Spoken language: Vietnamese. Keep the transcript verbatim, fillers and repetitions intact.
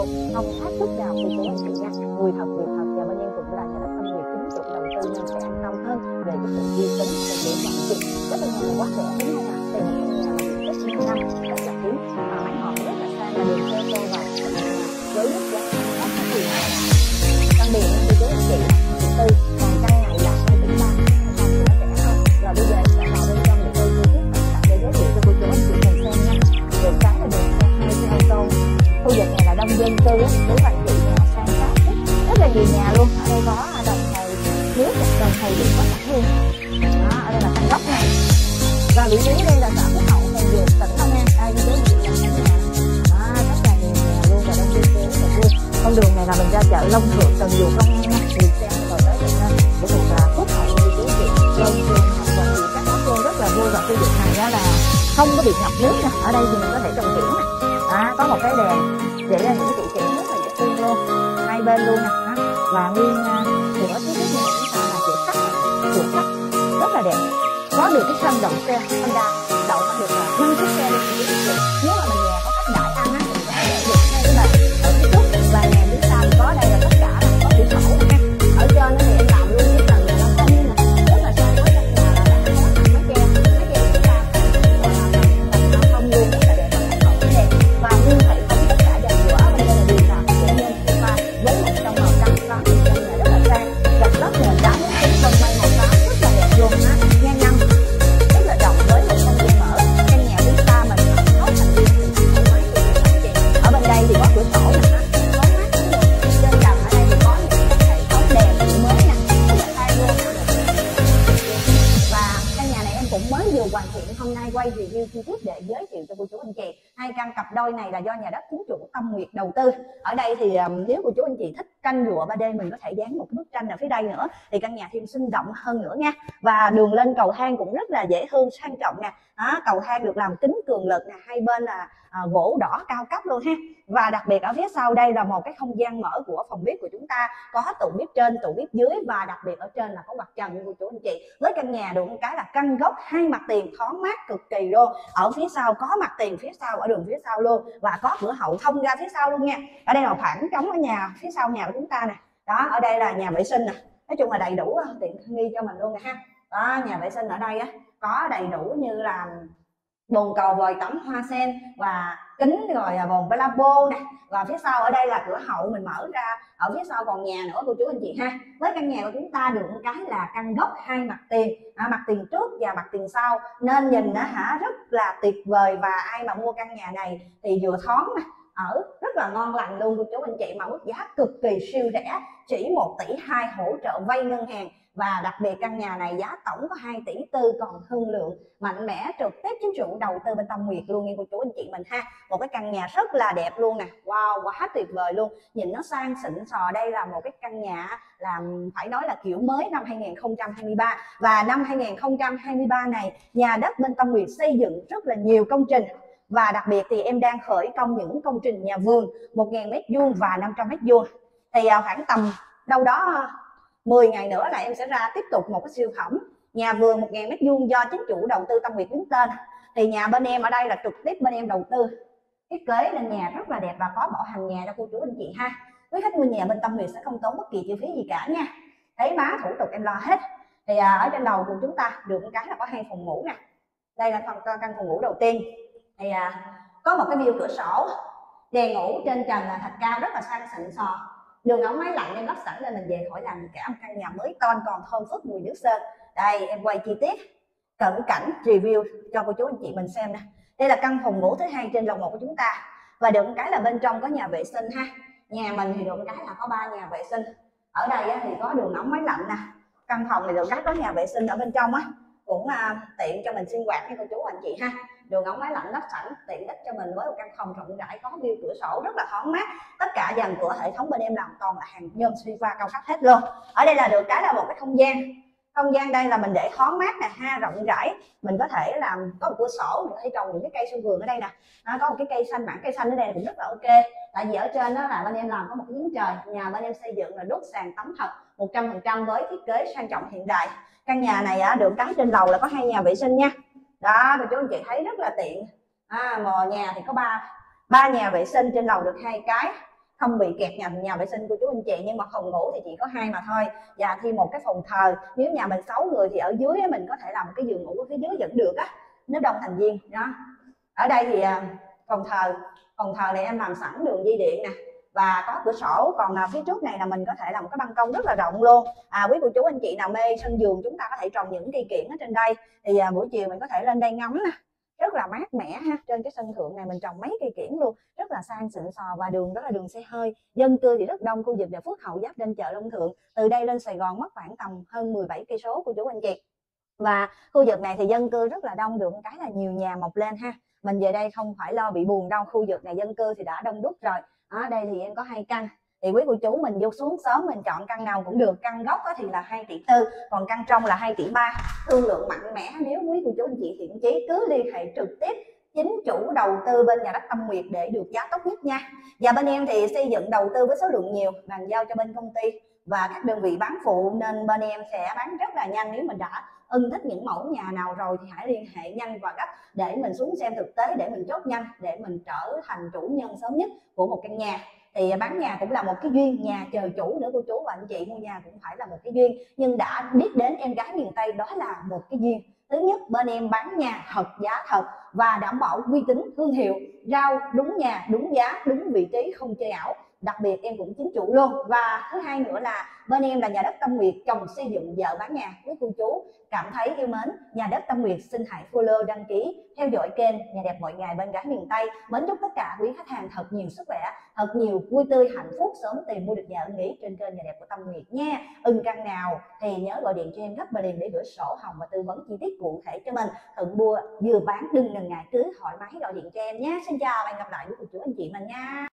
đâu, không thách thức nào của cô anh chị nha. Người thật việc thật, và bên em cũng là nhà đất tâm nghiệp chính chủ đầu tư nên sẽ an tâm hơn về cái sự uy tín và để mọi chuyện. Cái căn nhà này quá rẻ đúng không ạ? Đây là căn nhà mà diện tích năm năm rất là kín, mà mái ngói rất là sang, và đường xe ô tô vào với mức giá rất là tiền. Căn biệt thì chú anh chị thứ tư, còn căn này là hai tỷ ba, nó rẻ hơn. Rồi bây giờ em sẽ vào bên trong để tôi chi tiết tất cả để giới thiệu cho cô chú anh chị mình xem nha. Được cái là đường xe hai xe ô tô, khu vực này là đông dân cư á, chú anh chị nhà sang sát rất là nhiều nhà luôn. Ở đây có đồng thầy nước, đồng thầy điện có sẵn luôn. Đó, ở đây là căn góc này. Và vị trí đây là xã Phước Hậu, Cần Dược, tỉnh Long An. Đây chú anh chị là căn nhà. Đó, rất là nhiều nhà luôn và đông dân cư rất là vui. Con đường này là mình ra chợ Long Thượng, Cần Dược, Long An nha. Đi xe rồi tới đây nha. Của thuộc là Phước Hậu như chú chị. Long Thượng học và chị các bác luôn rất là vui. Và khu vực này đó là không có bị ngập nước nè. Ở đây thì mình có thể trồng kiển nè. Đó, có một cái đèn để là những trụ kiển rất là dễ thương luôn. Hai bên luôn nè. Và nguyên cửa phía trước này chúng ta là cửa sắt, cửa sắt rất là đẹp. Có được cái sân đậu xe Honda, đậu có được là năm chiếc xe luôn. Nếu mà mình nhà có khách đại ăn á thì có thể để được ngay cái bàn ở phía trước, và nhà phía sau có đây là tất cả là có cửa sổ nha. Ở trên thì em làm luôn cái phần là nó không nè, rất là sang với căn nhà là đã có sẵn mái che, mái che chúng ta còn là nó không luôn, rất là đẹp và khổ đẹp. Và nguyên thị không tất cả dàn giữa bên đây là đều làm trên nhân và với một trong màu trắng sáng thì căn nhà rất là sang, gạch đất nền đá phần mây màu xám rất là đẹp luôn á, ngang năm rất là rộng với một không gian mở. Căn nhà phía xa mình có thành viên thì thoải mái thì chị. Ở bên đây thì có cửa sổ nè, có mát cũng được. Trên trần ở đây thì có những cái hệ thống đèn mới nè, rất là hay luôn. Và căn nhà này em cũng mới vừa hoàn thiện, hôm nay quay review chi tiết để giới thiệu cho cô chú anh chị. Hai căn cặp đôi này là do nhà đất chính chủ Tâm Nguyệt đầu tư. Ở đây thì um, nếu cô chú anh chị thích tranh lụa ba D, mình có thể dán một cái bức tranh ở phía đây nữa thì căn nhà thêm sinh động hơn nữa nha. Và đường lên cầu thang cũng rất là dễ thương, sang trọng nè. Đó, cầu thang được làm kính cường lực nè, hai bên là à, gỗ đỏ cao cấp luôn ha. Và đặc biệt ở phía sau đây là một cái không gian mở của phòng bếp của chúng ta, có tủ bếp trên, tủ bếp dưới, và đặc biệt ở trên là có mặt trần của chú anh chị. Với căn nhà được một cái là căn góc hai mặt tiền, thoáng mát cực kỳ luôn. Ở phía sau có mặt tiền phía sau, ở đường phía sau luôn, và có cửa hậu thông ra phía sau luôn nha. Ở đây là khoảng trống ở nhà phía sau nhà của chúng ta nè. Đó, ở đây là nhà vệ sinh nè, nói chung là đầy đủ tiện nghi cho mình luôn nè ha. Đó, nhà vệ sinh ở đây á có đầy đủ như là bồn cầu, vòi tắm hoa sen và kính, rồi bồn lavabo nè. Và phía sau ở đây là cửa hậu mình mở ra, ở phía sau còn nhà nữa cô chú anh chị ha. Với căn nhà của chúng ta được một cái là căn góc hai mặt tiền, à, mặt tiền trước và mặt tiền sau, nên nhìn đó hả rất là tuyệt vời. Và ai mà mua căn nhà này thì vừa thoáng nè, ở rất là ngon lành luôn cô chú anh chị, mà mức giá cực kỳ siêu rẻ, chỉ một tỷ hai hỗ trợ vay ngân hàng. Và đặc biệt căn nhà này giá tổng có hai tỷ tư, còn thương lượng mạnh mẽ trực tiếp chính chủ đầu tư bên Tâm Nguyệt luôn nha cô chú anh chị mình ha. Một cái căn nhà rất là đẹp luôn nè, wow, quá tuyệt vời luôn, nhìn nó sang xịn sò. Đây là một cái căn nhà làm phải nói là kiểu mới năm hai nghìn không trăm hai mươi ba. Và năm hai nghìn không trăm hai mươi ba này nhà đất bên Tâm Nguyệt xây dựng rất là nhiều công trình. Và đặc biệt thì em đang khởi công những công trình nhà vườn một nghìn mét vuông và năm trăm mét vuông. Thì khoảng tầm đâu đó mười ngày nữa là em sẽ ra tiếp tục một cái siêu phẩm nhà vườn một nghìn mét vuông do chính chủ đầu tư Tâm Nguyệt đứng tên. Thì nhà bên em ở đây là trực tiếp bên em đầu tư thiết kế nên nhà rất là đẹp và có bảo hành nhà cho cô chú anh chị ha. Với khách mua nhà bên Tâm Nguyệt sẽ không tốn bất kỳ chi phí gì cả nha. Thấy má thủ tục em lo hết. Thì à, ở trên đầu của chúng ta được một cái là có hai phòng ngủ nè. Đây là phần căn phòng ngủ đầu tiên. Thì à, có một cái view cửa sổ, đèn ngủ trên trần là thạch cao rất là sang xịn sò. Đường ống máy lạnh em lắp sẵn nên mình về khỏi làm cả một căn nhà mới ton còn thơm phức mùi nước sơn. Đây em quay chi tiết cận cảnh review cho cô chú anh chị mình xem nè. Đây là căn phòng ngủ thứ hai trên lầu một của chúng ta. Và được một cái là bên trong có nhà vệ sinh ha. Nhà mình thì được một cái là có ba nhà vệ sinh. Ở đây thì có đường ống máy lạnh nè. Căn phòng này được cái có nhà vệ sinh ở bên trong á, cũng à, tiện cho mình sinh hoạt với cô chú anh chị ha. Đường ống máy lạnh lắp sẵn tiện ích cho mình với một căn phòng rộng rãi, có view cửa sổ rất là thoáng mát. Tất cả dàn cửa hệ thống bên em làm toàn là hàng nhôm Siva cao cấp hết luôn. Ở đây là được cái là một cái không gian không gian đây là mình để thoáng mát nè ha, rộng rãi. Mình có thể làm có một cửa sổ, mình có thể trồng những cái cây sân vườn ở đây nè. Đó, có một cái cây xanh, mảng cây xanh ở đây cũng rất là ok. Tại vì ở trên đó là bên em làm có một cái giếng trời, nhà bên em xây dựng là đốt sàn tắm thật một trăm phần trăm với thiết kế sang trọng hiện đại. Căn nhà này á, được cái trên lầu là có hai nhà vệ sinh nha. Đó, cô chú anh chị thấy rất là tiện. À, mò nhà thì có ba ba nhà vệ sinh, trên lầu được hai cái. không bị kẹt nhà nhà vệ sinh cô chú anh chị. Nhưng mà phòng ngủ thì chỉ có hai mà thôi, và thêm một cái phòng thờ. Nếu nhà mình sáu người thì ở dưới mình có thể làm cái giường ngủ ở phía dưới vẫn được á, nếu đông thành viên đó. Ở đây thì phòng thờ phòng thờ này em làm sẵn đường dây điện nè, và có cửa sổ. Còn là phía trước này là mình có thể làm một cái ban công rất là rộng luôn. À, quý cô chú anh chị nào mê sân vườn, chúng ta có thể trồng những cây kiểng ở trên đây, thì à, buổi chiều mình có thể lên đây ngắm nè, rất là mát mẻ ha. Trên cái sân thượng này mình trồng mấy cây kiểng luôn, rất là sang xịn sò, và đường đó là đường xe hơi, dân cư thì rất đông. Khu vực này Phước Hậu giáp trên chợ Long Thượng, từ đây lên Sài Gòn mất khoảng tầm hơn mười bảy cây số cô chú anh chị. Và khu vực này thì dân cư rất là đông, được cái là nhiều nhà mọc lên ha. Mình về đây không phải lo bị buồn đâu, khu vực này dân cư thì đã đông đúc rồi. Ở đây thì em có hai căn, thì quý cô chú mình vô xuống sớm mình chọn căn nào cũng được. Căn gốc thì là hai tỷ tư, còn căn trong là hai tỷ ba. Thương lượng mạnh mẽ, nếu quý cô chú anh chị thiện chí cứ liên hệ trực tiếp chính chủ đầu tư bên nhà đất Tâm Nguyệt để được giá tốt nhất nha. Và bên em thì xây dựng đầu tư với số lượng nhiều, bàn giao cho bên công ty và các đơn vị bán phụ, nên bên em sẽ bán rất là nhanh. Nếu mình đã ưng thích những mẫu nhà nào rồi thì hãy liên hệ nhanh và gấp để mình xuống xem thực tế, để mình chốt nhanh, để mình trở thành chủ nhân sớm nhất của một căn nhà. Thì bán nhà cũng là một cái duyên, nhà chờ chủ nữa cô chú và anh chị. Mua nhà cũng phải là một cái duyên, nhưng đã biết đến em gái miền Tây đó là một cái duyên. Thứ nhất, bên em bán nhà thật, giá thật và đảm bảo uy tín thương hiệu, rau đúng nhà đúng giá đúng vị trí, không chơi ảo. Đặc biệt em cũng chính chủ luôn. Và thứ hai nữa là bên em là nhà đất Tâm Nguyệt, chồng xây dựng vợ bán nhà. Quý cô chú cảm thấy yêu mến nhà đất Tâm Nguyệt, xin hãy follow, đăng ký theo dõi kênh Nhà Đẹp Mọi Ngày bên gái miền Tây. Mến chúc tất cả quý khách hàng thật nhiều sức khỏe, thật nhiều vui tươi hạnh phúc, sớm tìm mua được nhà ưng ý trên kênh Nhà Đẹp của Tâm Nguyệt nha. Ưng căn nào thì nhớ gọi điện cho em gấp và liền để gửi sổ hồng và tư vấn chi tiết cụ thể cho mình. Thuận mua vừa bán đừng ngần ngại, cứ thoải mái gọi điện cho em nhé. Xin chào và hẹn gặp lại quý cô chú anh chị mình nha.